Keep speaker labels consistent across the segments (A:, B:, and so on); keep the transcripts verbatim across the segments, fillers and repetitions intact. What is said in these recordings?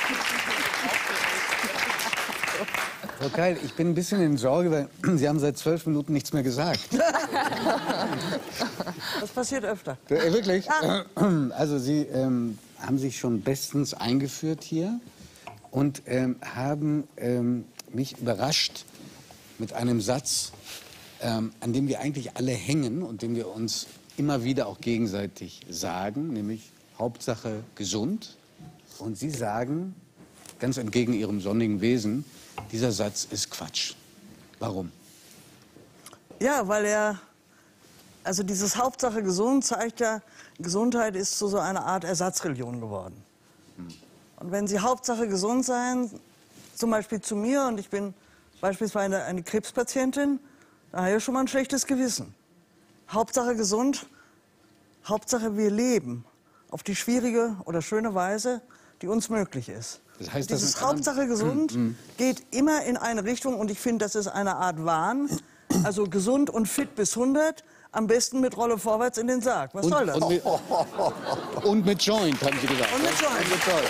A: Frau Keil, ich bin ein bisschen in Sorge, weil Sie haben seit zwölf Minuten nichts mehr gesagt.
B: Das passiert öfter.
A: Äh, wirklich? Ja. Also Sie ähm, haben sich schon bestens eingeführt hier und ähm, haben ähm, mich überrascht mit einem Satz, ähm, an dem wir eigentlich alle hängen und den wir uns immer wieder auch gegenseitig sagen, nämlich Hauptsache gesund. Und Sie sagen, ganz entgegen Ihrem sonnigen Wesen, dieser Satz ist Quatsch. Warum?
B: Ja, weil er, also dieses Hauptsache gesund zeigt ja, Gesundheit ist zu so einer Art Ersatzreligion geworden. Hm. Und wenn Sie Hauptsache gesund sein, zum Beispiel zu mir, und ich bin beispielsweise eine Krebspatientin, da habe ich schon mal ein schlechtes Gewissen. Hauptsache gesund, Hauptsache wir leben auf die schwierige oder schöne Weise, die uns möglich ist.
A: Das heißt,
B: dieses
A: das
B: Hauptsache gesund
A: mm, mm.
B: geht immer in eine Richtung, und ich finde, das ist eine Art Wahn. Also gesund und fit bis hundert, am besten mit Rolle vorwärts in den Sarg. Was
A: und,
B: soll das?
A: Und mit, und mit Joint, haben Sie gesagt.
B: Und mit Joint.
A: Und mit Joint.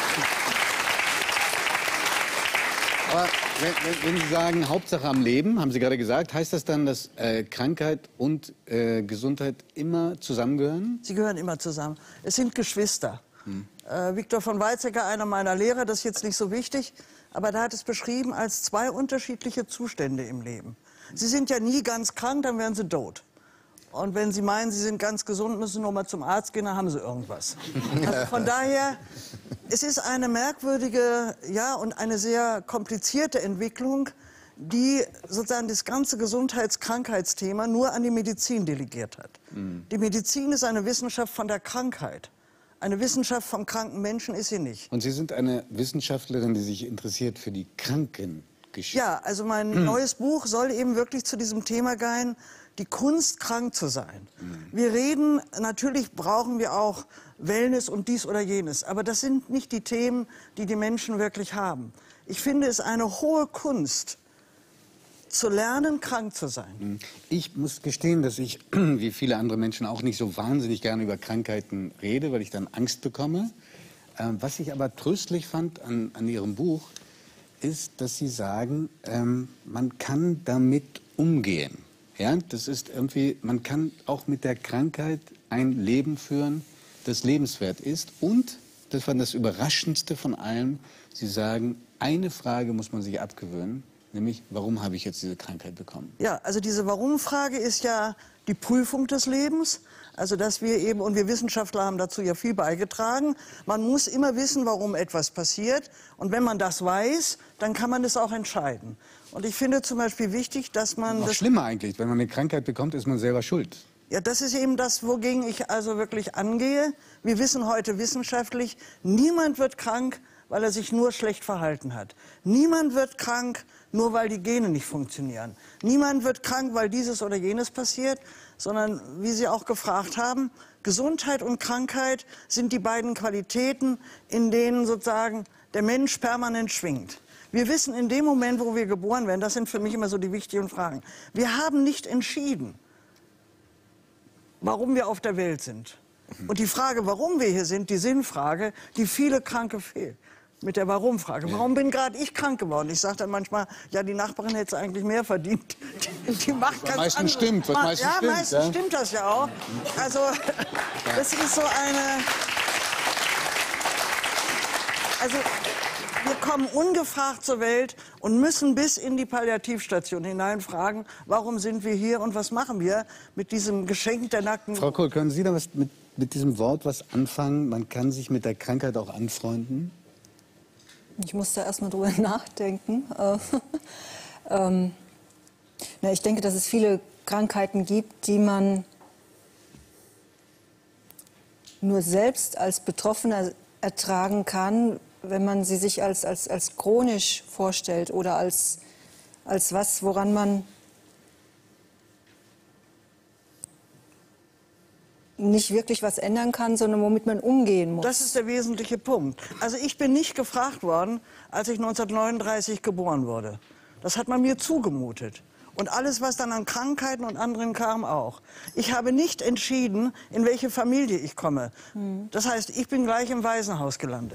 A: Aber wenn, wenn, wenn Sie sagen, Hauptsache am Leben, haben Sie gerade gesagt, heißt das dann, dass äh, Krankheit und äh, Gesundheit immer zusammengehören?
B: Sie gehören immer zusammen. Es sind Geschwister.
A: Hm.
B: Äh, Viktor von Weizsäcker, einer meiner Lehrer, das ist jetzt nicht so wichtig, aber der hat es beschrieben als zwei unterschiedliche Zustände im Leben. Sie sind ja nie ganz krank, dann wären Sie tot. Und wenn Sie meinen, Sie sind ganz gesund, müssen Sie noch mal zum Arzt gehen, dann haben Sie irgendwas. Also von daher, es ist eine merkwürdige, ja, und eine sehr komplizierte Entwicklung, die sozusagen das ganze Gesundheits-Krankheitsthema nur an die Medizin delegiert hat. Mhm. Die Medizin ist eine Wissenschaft von der Krankheit. Eine Wissenschaft vom kranken Menschen ist sie nicht.
A: Und Sie sind eine Wissenschaftlerin, die sich interessiert für die Krankengeschichte.
B: Ja, also mein hm. neues Buch soll eben wirklich zu diesem Thema gehen, die Kunst, krank zu sein. Hm. Wir reden, natürlich brauchen wir auch Wellness und dies oder jenes, aber das sind nicht die Themen, die die Menschen wirklich haben. Ich finde es eine hohe Kunst, zu lernen, krank zu sein.
A: Ich muss gestehen, dass ich, wie viele andere Menschen, auch nicht so wahnsinnig gerne über Krankheiten rede, weil ich dann Angst bekomme. Ähm, was ich aber tröstlich fand an, an Ihrem Buch, ist, dass Sie sagen, ähm, man kann damit umgehen. Ja? Das ist irgendwie, man kann auch mit der Krankheit ein Leben führen, das lebenswert ist. Und, das war das Überraschendste von allem, Sie sagen, eine Frage muss man sich abgewöhnen. Nämlich, warum habe ich jetzt diese Krankheit bekommen?
B: Ja, also diese Warum-Frage ist ja die Prüfung des Lebens. Also dass wir eben, und wir Wissenschaftler haben dazu ja viel beigetragen, man muss immer wissen, warum etwas passiert. Und wenn man das weiß, dann kann man es auch entscheiden. Und ich finde zum Beispiel wichtig, dass man...
A: Noch
B: das
A: schlimmer eigentlich, wenn man eine Krankheit bekommt, ist man selber schuld.
B: Ja, das ist eben das, wogegen ich also wirklich angehe. Wir wissen heute wissenschaftlich, niemand wird krank, weil er sich nur schlecht verhalten hat. Niemand wird krank, nur weil die Gene nicht funktionieren. Niemand wird krank, weil dieses oder jenes passiert, sondern, wie Sie auch gefragt haben, Gesundheit und Krankheit sind die beiden Qualitäten, in denen sozusagen der Mensch permanent schwingt. Wir wissen in dem Moment, wo wir geboren werden, das sind für mich immer so die wichtigen Fragen, wir haben nicht entschieden, warum wir auf der Welt sind. Und die Frage, warum wir hier sind, die Sinnfrage, die viele Kranke fehlt. Mit der Warum-Frage. Warum bin gerade ich krank geworden? Ich sage dann manchmal, ja, die Nachbarin hätte es eigentlich mehr verdient. Die, die macht ganz
A: meistens
B: andere.
A: stimmt, was meistens
B: ja,
A: stimmt.
B: meistens
A: Ja?
B: stimmt das ja auch. Also, das ist so eine... Also, wir kommen ungefragt zur Welt und müssen bis in die Palliativstation hinein fragen, warum sind wir hier und was machen wir mit diesem Geschenk der nackten...
A: Frau Kohl, können Sie da was mit, mit diesem Wort was anfangen? Man kann sich mit der Krankheit auch anfreunden?
C: Ich muss da erst mal drüber nachdenken. ähm, na, ich denke, dass es viele Krankheiten gibt, die man nur selbst als Betroffener ertragen kann, wenn man sie sich als, als, als chronisch vorstellt oder als, als was, woran man nicht wirklich was ändern kann, sondern womit man umgehen muss.
B: Das ist der wesentliche Punkt. Also ich bin nicht gefragt worden, als ich neunzehnhundertneununddreißig geboren wurde. Das hat man mir zugemutet. Und alles, was dann an Krankheiten und anderen kam, auch. Ich habe nicht entschieden, in welche Familie ich komme. Mhm. Das heißt, ich bin gleich im Waisenhaus gelandet.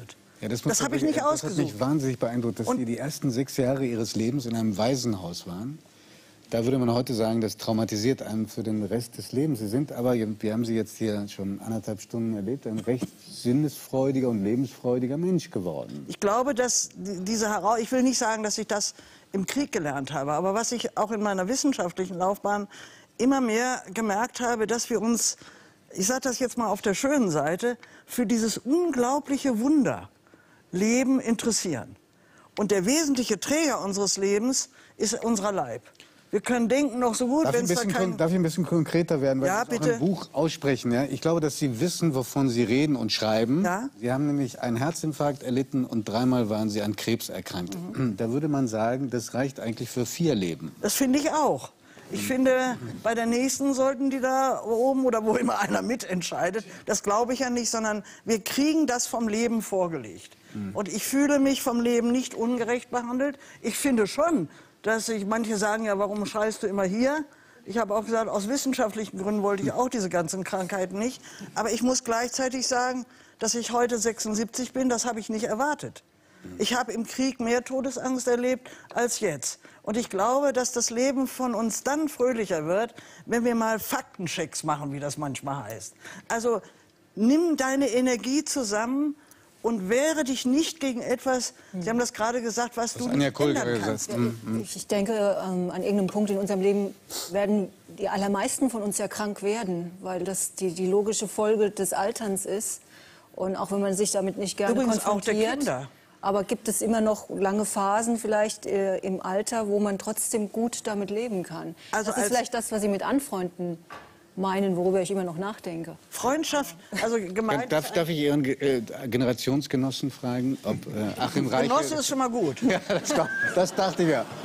A: Ja, das
B: das habe ich nicht
A: das
B: ausgesucht.
A: Das hat mich wahnsinnig beeindruckt, dass
B: Und
A: Sie die ersten sechs Jahre Ihres Lebens in einem Waisenhaus waren. Da würde man heute sagen, das traumatisiert einen für den Rest des Lebens. Sie sind aber, wir haben Sie jetzt hier schon anderthalb Stunden erlebt, ein recht sinnesfreudiger und lebensfreudiger Mensch geworden.
B: Ich glaube, dass diese Heraus ich will nicht sagen, dass ich das im Krieg gelernt habe, aber was ich auch in meiner wissenschaftlichen Laufbahn immer mehr gemerkt habe, dass wir uns, ich sage das jetzt mal auf der schönen Seite, für dieses unglaubliche Wunder Leben interessieren. Und der wesentliche Träger unseres Lebens ist unser Leib. Wir können denken noch so gut,
A: Darf,
B: wenn
A: ich
B: es da
A: ein bisschen,
B: kein...
A: kon- darf ich ein bisschen konkreter werden, weil
B: Ja,
A: Sie es auch
B: bitte.
A: im Buch aussprechen? Ja? Ich glaube, dass Sie wissen, wovon Sie reden und schreiben.
B: Ja.
A: Sie haben nämlich einen Herzinfarkt erlitten und dreimal waren Sie an Krebs erkrankt.
B: Mhm.
A: Da würde man sagen, das reicht eigentlich für vier Leben.
B: Das finde ich auch. Ich finde, bei der nächsten sollten die da oben oder wo immer einer mitentscheidet, das glaube ich ja nicht, sondern wir kriegen das vom Leben vorgelegt. Und ich fühle mich vom Leben nicht ungerecht behandelt. Ich finde schon, dass ich, manche sagen ja, warum schreist du immer hier? Ich habe auch gesagt, aus wissenschaftlichen Gründen wollte ich auch diese ganzen Krankheiten nicht. Aber ich muss gleichzeitig sagen, dass ich heute sechsundsiebzig bin, das habe ich nicht erwartet. Ich habe im Krieg mehr Todesangst erlebt als jetzt. Und ich glaube, dass das Leben von uns dann fröhlicher wird, wenn wir mal Faktenchecks machen, wie das manchmal heißt. Also nimm deine Energie zusammen und wehre dich nicht gegen etwas, Sie haben das gerade gesagt, was du
A: Anja
B: nicht
A: Kohl
B: ändern
A: gerade
B: kannst.
A: gesagt. Mhm.
C: Ich ich denke, ähm, an irgendeinem Punkt in unserem Leben werden die allermeisten von uns ja krank werden, weil das die, die logische Folge des Alterns ist. Und auch wenn man sich damit nicht gerne
B: Übrigens auch der
C: konfrontiert.
B: Kinder.
C: Aber gibt es immer noch lange Phasen vielleicht äh, im Alter, wo man trotzdem gut damit leben kann?
B: Also
C: das ist
B: als-
C: vielleicht das, was Sie mit Anfreunden meinen, worüber ich immer noch nachdenke.
B: Freundschaft, also gemeint...
A: Darf, darf ich Ihren Ge- äh, Generationsgenossen fragen, ob äh, Achim Reichel...
B: Genosse ist schon mal gut.
A: Ja, das, das dachte ich ja.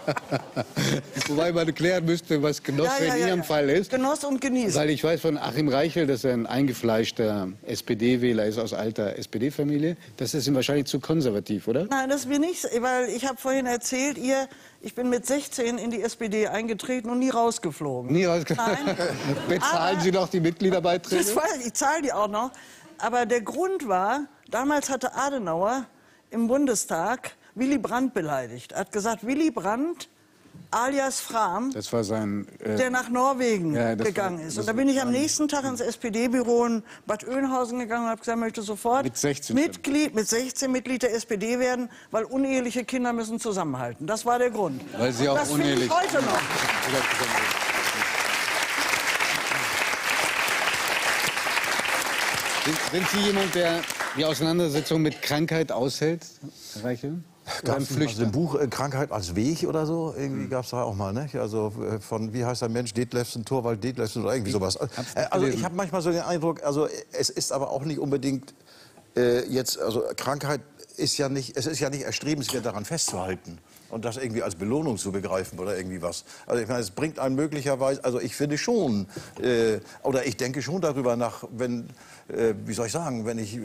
A: Wobei man klären müsste, was Genosse in Ihrem Fall ist.
B: Genoss und genießen.
A: Weil ich weiß von Achim Reichel, dass er ein eingefleischter S P D-Wähler ist aus alter S P D-Familie. Das ist ihm wahrscheinlich zu konservativ, oder?
B: Nein, das ist mir nicht, weil ich habe vorhin erzählt, ihr, ich bin mit sechzehn in die S P D eingetreten und nie rausgeflogen.
A: Nie raus.
B: Nein.
A: Bezahlen
B: Aber-
A: Sie noch die Mitgliederbeiträge?
B: Das weiß ich, ich zahle die auch noch. Aber der Grund war, damals hatte Adenauer im Bundestag Willy Brandt beleidigt. Er hat gesagt, Willy Brandt alias Frahm,
A: Das war sein... Äh,
B: der nach Norwegen
A: Ja, das
B: gegangen
A: war-
B: ist.
A: das
B: Und da bin ich am
A: war-
B: nächsten Tag ins S P D-Büro in Bad Oeynhausen gegangen und habe gesagt, ich möchte sofort
A: Mit sechzehn
B: Mitglied, mit sechzehn Mitglied der S P D werden, weil uneheliche Kinder müssen zusammenhalten. Das war der Grund.
A: Weil Sie auch
B: das finde
A: unehelich-
B: ich heute noch.
A: Sind, sind Sie jemand, der die Auseinandersetzung mit Krankheit aushält, Herr Reichel? Oder
D: Gab
A: ein
D: es also
A: Flüchter?
D: ein Buch äh, Krankheit als Weg oder so? Irgendwie gab es da auch mal, ne? Also äh, von, wie heißt der Mensch, Detlefsen, Torvald Detlefsen oder irgendwie sowas. Äh, also ich habe manchmal so den Eindruck, also es ist aber auch nicht unbedingt äh, jetzt, also Krankheit ist ja nicht, es ist ja nicht erstrebenswert, daran festzuhalten und das irgendwie als Belohnung zu begreifen oder irgendwie was. Also ich meine, es bringt einen möglicherweise, also ich finde schon, äh, oder ich denke schon darüber nach, wenn, äh, wie soll ich sagen, wenn ich äh,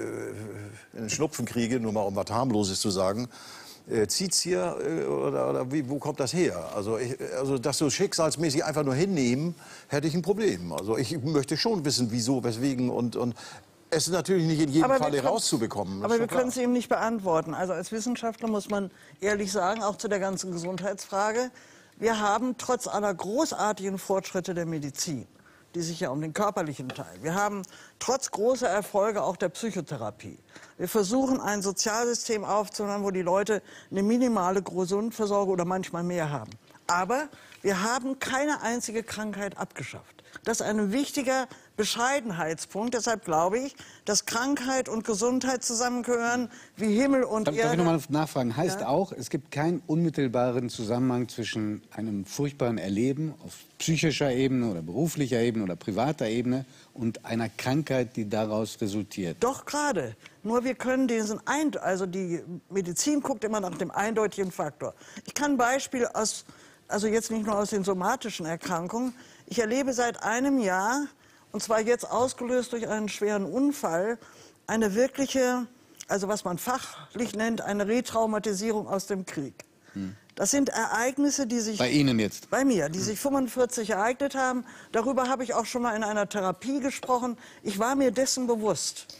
D: einen Schnupfen kriege, nur mal um was Harmloses zu sagen, äh, zieht's hier äh, oder, oder wie, wo kommt das her? Also, ich, also das so schicksalsmäßig einfach nur hinnehmen, hätte ich ein Problem. Also ich möchte schon wissen, wieso, weswegen und, und es ist natürlich nicht in jedem
B: Aber wir
D: Falle
B: können-
D: rauszubekommen. das
B: Aber
D: ist
B: wir
D: schon klar.
B: können es eben nicht beantworten. Also als Wissenschaftler muss man ehrlich sagen, auch zu der ganzen Gesundheitsfrage, wir haben trotz aller großartigen Fortschritte der Medizin, die sich ja um den körperlichen Teil, wir haben trotz großer Erfolge auch der Psychotherapie. Wir versuchen ein Sozialsystem aufzubauen, wo die Leute eine minimale Gesundversorgung oder manchmal mehr haben. Aber wir haben keine einzige Krankheit abgeschafft. Das ist ein wichtiger Bescheidenheitspunkt. Deshalb glaube ich, dass Krankheit und Gesundheit zusammengehören wie Himmel und
A: Darf, darf ich
B: Erde.
A: noch mal nachfragen? Heißt
B: Ja.
A: auch, es gibt keinen unmittelbaren Zusammenhang zwischen einem furchtbaren Erleben auf psychischer Ebene oder beruflicher Ebene oder privater Ebene und einer Krankheit, die daraus resultiert?
B: Doch gerade. Nur wir können diesen Eind also die Medizin guckt immer nach dem eindeutigen Faktor. Ich kann ein Beispiel aus, also jetzt nicht nur aus den somatischen Erkrankungen. Ich erlebe seit einem Jahr, und zwar jetzt ausgelöst durch einen schweren Unfall, eine wirkliche, also was man fachlich nennt, eine Retraumatisierung aus dem Krieg. Das sind Ereignisse, die sich...
A: Bei Ihnen jetzt?
B: Bei mir, die sich fünfundvierzig ereignet haben. Darüber habe ich auch schon mal in einer Therapie gesprochen. Ich war mir dessen bewusst.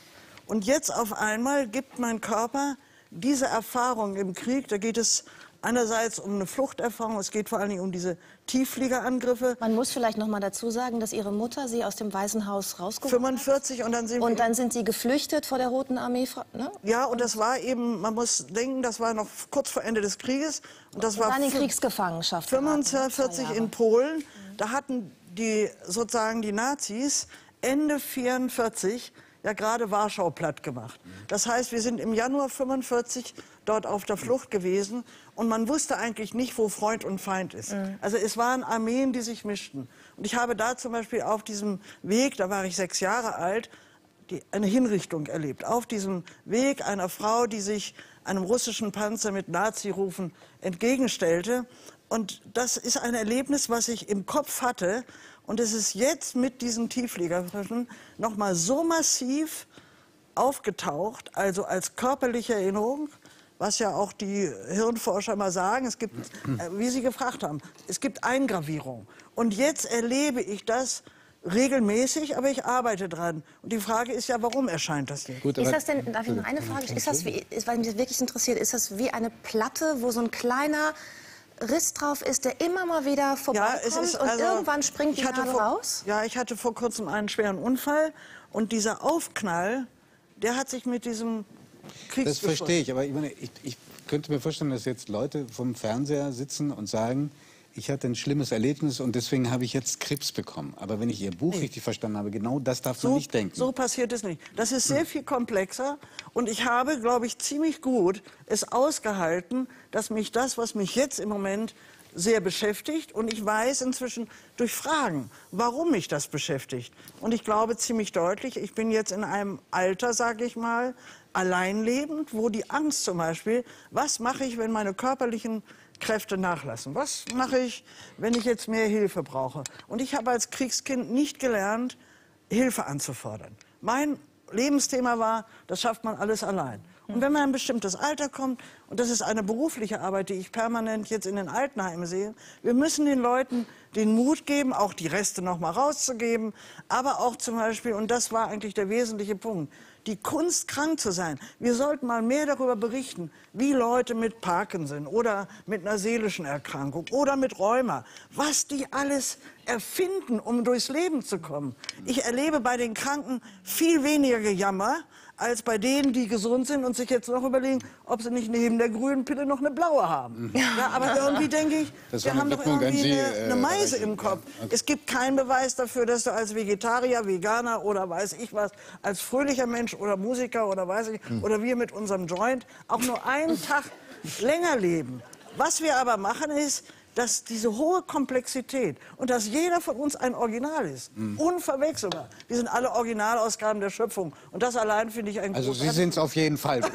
B: Und jetzt auf einmal gibt mein Körper diese Erfahrung im Krieg, da geht es einerseits um eine Fluchterfahrung, es geht vor allen Dingen um diese Tieffliegerangriffe.
E: Man muss vielleicht noch mal dazu sagen, dass Ihre Mutter Sie aus dem Waisenhaus rausgeholt
B: fünfundvierzig
E: hat.
B: Und dann sind
E: und
B: wir
E: dann sind Sie geflüchtet vor der Roten Armee, ne?
B: Ja, und das war eben, man muss denken, das war noch kurz vor Ende des Krieges. Und das
E: und
B: war
E: dann in Kriegsgefangenschaft.
B: fünfundvierzig in Polen. Da hatten die sozusagen die Nazis Ende vierundvierzig ja gerade Warschau platt gemacht. Das heißt, wir sind im Januar fünfundvierzig dort auf der Flucht gewesen und man wusste eigentlich nicht, wo Freund und Feind ist. Mhm. Also es waren Armeen, die sich mischten. Und ich habe da zum Beispiel auf diesem Weg, da war ich sechs Jahre alt, die, eine Hinrichtung erlebt. Auf diesem Weg einer Frau, die sich einem russischen Panzer mit Nazi-Rufen entgegenstellte. Und das ist ein Erlebnis, was ich im Kopf hatte. Und es ist jetzt mit diesen Tieffliegerfischen noch mal so massiv aufgetaucht, also als körperliche Erinnerung, was ja auch die Hirnforscher mal sagen, es gibt, wie Sie gefragt haben, es gibt Eingravierung. Und jetzt erlebe ich das regelmäßig, aber ich arbeite dran. Und die Frage ist ja, warum erscheint das jetzt?
E: Gut, ist das denn, darf ich noch eine Frage stellen? Ist das, wie, ist, weil mich das wirklich interessiert, ist das wie eine Platte, wo so ein kleiner Riss drauf ist, der immer mal wieder vorbeikommt
B: ja, es ist,
E: und
B: also,
E: irgendwann springt die Nadel
B: vor,
E: raus?
B: Ja, ich hatte vor kurzem einen schweren Unfall und dieser Aufknall, der hat sich mit diesem Kriegsgeschehen...
A: Das verstehe ich, aber ich, meine, ich, ich könnte mir vorstellen, dass jetzt Leute vom Fernseher sitzen und sagen, ich hatte ein schlimmes Erlebnis und deswegen habe ich jetzt Krebs bekommen. Aber wenn ich Ihr Buch nee. richtig verstanden habe, genau das darf
B: so,
A: man nicht denken.
B: So passiert es nicht. Das ist sehr viel komplexer und ich habe, glaube ich, ziemlich gut es ausgehalten, dass mich das, was mich jetzt im Moment sehr beschäftigt, und ich weiß inzwischen durch Fragen, warum mich das beschäftigt. Und ich glaube ziemlich deutlich, ich bin jetzt in einem Alter, sage ich mal, alleinlebend, wo die Angst zum Beispiel, was mache ich, wenn meine körperlichen Kräfte nachlassen? Was mache ich, wenn ich jetzt mehr Hilfe brauche? Und ich habe als Kriegskind nicht gelernt, Hilfe anzufordern. Mein Lebensthema war, das schafft man alles allein. Und wenn man in ein bestimmtes Alter kommt, und das ist eine berufliche Arbeit, die ich permanent jetzt in den Altenheimen sehe, wir müssen den Leuten den Mut geben, auch die Reste noch mal rauszugeben, aber auch zum Beispiel, und das war eigentlich der wesentliche Punkt, die Kunst, krank zu sein. Wir sollten mal mehr darüber berichten, wie Leute mit Parkinson oder mit einer seelischen Erkrankung oder mit Rheuma, was die alles erfinden, um durchs Leben zu kommen. Ich erlebe bei den Kranken viel weniger Gejammer, als bei denen, die gesund sind und sich jetzt noch überlegen, ob sie nicht neben der grünen Pille noch eine blaue haben. Mhm. Ja, aber irgendwie denke ich,
A: das
B: wir haben doch irgendwie
A: Sie,
B: eine, eine Meise
A: äh,
B: im Kopf.
A: Ja, okay.
B: Es gibt keinen Beweis dafür, dass du als Vegetarier, Veganer oder weiß ich was, als fröhlicher Mensch oder Musiker oder weiß ich, mhm. oder wir mit unserem Joint auch nur einen Tag länger leben. Was wir aber machen ist, dass diese hohe Komplexität und dass jeder von uns ein Original ist, mhm. unverwechselbar. Wir sind alle Originalausgaben der Schöpfung. Und das allein finde ich ein
A: Also Sie sind es auf jeden Fall.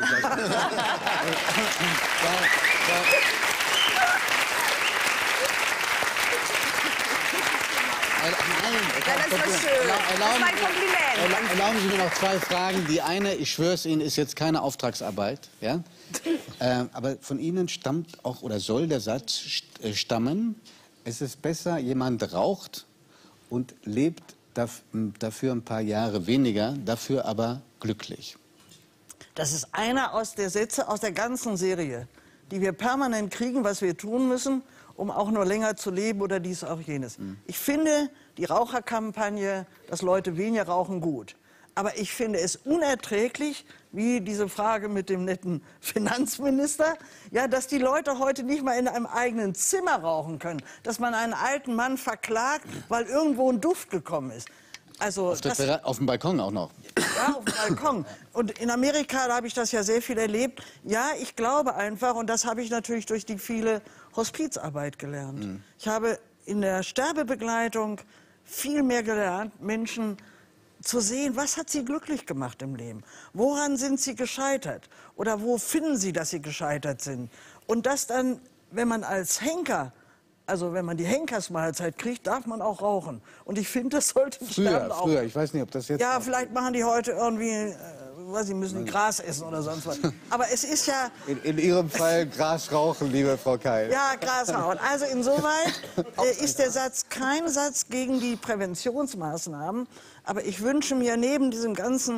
F: Ja, das war schön. Das war ein Kompliment.
A: Erlauben Sie mir noch zwei Fragen. Die eine, ich schwöre es Ihnen, ist jetzt keine Auftragsarbeit. Ja? äh, aber von Ihnen stammt auch oder soll der Satz st äh, stammen, es ist besser, jemand raucht und lebt daf dafür ein paar Jahre weniger, dafür aber glücklich.
B: Das ist einer aus der Sätze aus der ganzen Serie, die wir permanent kriegen, was wir tun müssen, um auch nur länger zu leben oder dies auch jenes. Mhm. Ich finde die Raucherkampagne, dass Leute weniger rauchen, gut. Aber ich finde es unerträglich, wie diese Frage mit dem netten Finanzminister, ja, dass die Leute heute nicht mal in einem eigenen Zimmer rauchen können. Dass man einen alten Mann verklagt, weil irgendwo ein Duft gekommen ist. Also
A: auf,
B: das,
A: auf dem Balkon auch noch.
B: Ja, auf dem Balkon. Und in Amerika, da habe ich das ja sehr viel erlebt. Ja, ich glaube einfach, und das habe ich natürlich durch die viele Hospizarbeit gelernt. Mhm. Ich habe in der Sterbebegleitung viel mehr gelernt, Menschen zu sehen, was hat sie glücklich gemacht im Leben? Woran sind sie gescheitert? Oder wo finden sie, dass sie gescheitert sind? Und das dann, wenn man als Henker, also wenn man die Henkersmahlzeit kriegt, darf man auch rauchen. Und ich finde, das sollte
A: früher,
B: auch.
A: Früher, ich weiß nicht, ob das jetzt...
B: Ja, vielleicht machen die heute irgendwie, äh, weiß ich, müssen die Gras essen oder sonst was. Aber es ist ja...
A: In, in Ihrem Fall Gras rauchen, liebe Frau Keil.
B: Ja, Gras rauchen. Also insoweit äh, ist der Satz kein Satz gegen die Präventionsmaßnahmen. Aber ich wünsche mir neben diesem ganzen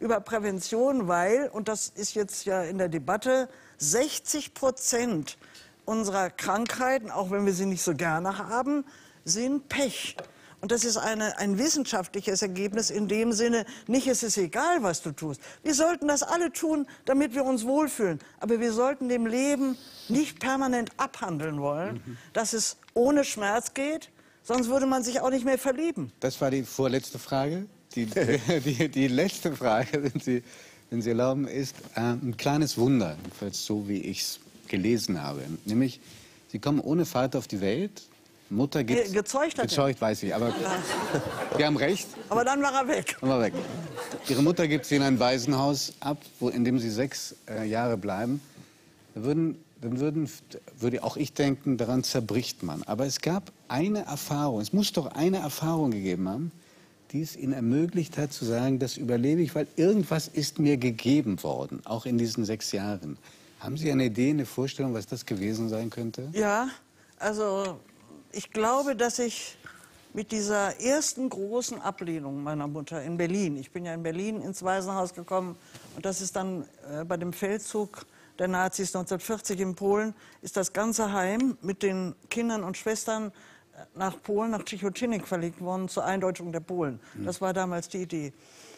B: über Prävention, weil, und das ist jetzt ja in der Debatte, sechzig Prozent unserer Krankheiten, auch wenn wir sie nicht so gerne haben, sind Pech. Und das ist eine, ein wissenschaftliches Ergebnis in dem Sinne, nicht es ist egal, was du tust. Wir sollten das alle tun, damit wir uns wohlfühlen. Aber wir sollten dem Leben nicht permanent abhandeln wollen, mhm. dass es ohne Schmerz geht, sonst würde man sich auch nicht mehr verlieben.
A: Das war die vorletzte Frage. Die, die, die letzte Frage, wenn Sie, wenn Sie erlauben, ist äh, ein kleines Wunder, jedenfalls so wie ich es gelesen habe. Nämlich, Sie kommen ohne Vater auf die Welt. Mutter gibt
B: Ge gezeugt hat
A: gezeugt, weiß ich, aber wir haben recht.
B: Aber dann war er weg.
A: Dann war er weg. Ihre Mutter gibt sie in ein Waisenhaus ab, wo, in dem sie sechs äh, Jahre bleiben. Da würden, dann würden, würde auch ich denken, daran zerbricht man. Aber es gab eine Erfahrung, es muss doch eine Erfahrung gegeben haben, die es ihnen ermöglicht hat zu sagen, das überlebe ich, weil irgendwas ist mir gegeben worden, auch in diesen sechs Jahren. Haben Sie eine Idee, eine Vorstellung, was das gewesen sein könnte?
B: Ja, also ich glaube, dass ich mit dieser ersten großen Ablehnung meiner Mutter in Berlin, ich bin ja in Berlin ins Waisenhaus gekommen und das ist dann äh, bei dem Feldzug der Nazis neunzehnhundertvierzig in Polen, ist das ganze Heim mit den Kindern und Schwestern nach Polen, nach Cichocinek verlegt worden zur Eindeutschung der Polen. Das war damals die Idee.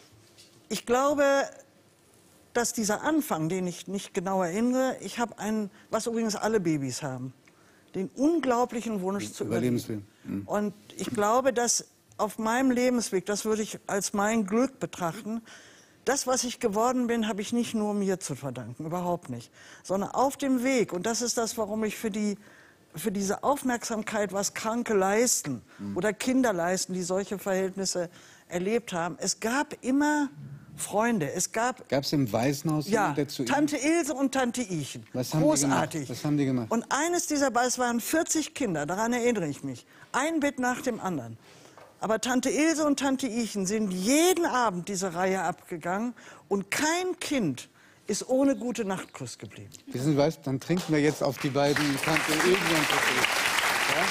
B: Ich glaube, dass dieser Anfang, den ich nicht genau erinnere, ich habe einen, was übrigens alle Babys haben, den unglaublichen Wunsch zu überleben. Mhm. Und ich glaube, dass auf meinem Lebensweg, das würde ich als mein Glück betrachten, das, was ich geworden bin, habe ich nicht nur mir zu verdanken, überhaupt nicht, sondern auf dem Weg. Und das ist das, warum ich für die für diese Aufmerksamkeit, was Kranke leisten mhm. oder Kinder leisten, die solche Verhältnisse erlebt haben. Es gab immer Freunde. Es gab
A: Gab es im Waisenhaus
B: ja,
A: jemanden, der zu
B: Tante Ilse und Tante Ichen.
A: Was haben
B: Großartig.
A: Die gemacht? Was haben die gemacht?
B: Und eines dieser, es waren vierzig Kinder, daran erinnere ich mich. Ein Bett nach dem anderen. Aber Tante Ilse und Tante Ichen sind jeden Abend diese Reihe abgegangen und kein Kind ist ohne gute Nachtkuss geblieben.
A: Wissen Sie was? Dann trinken wir jetzt auf die beiden Tante Ilse und Tante Ichen. Ja?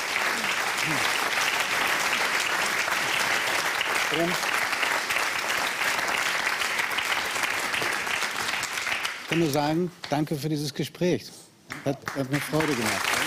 A: Hm. Ich kann nur sagen, danke für dieses Gespräch. Hat, hat mir Freude gemacht.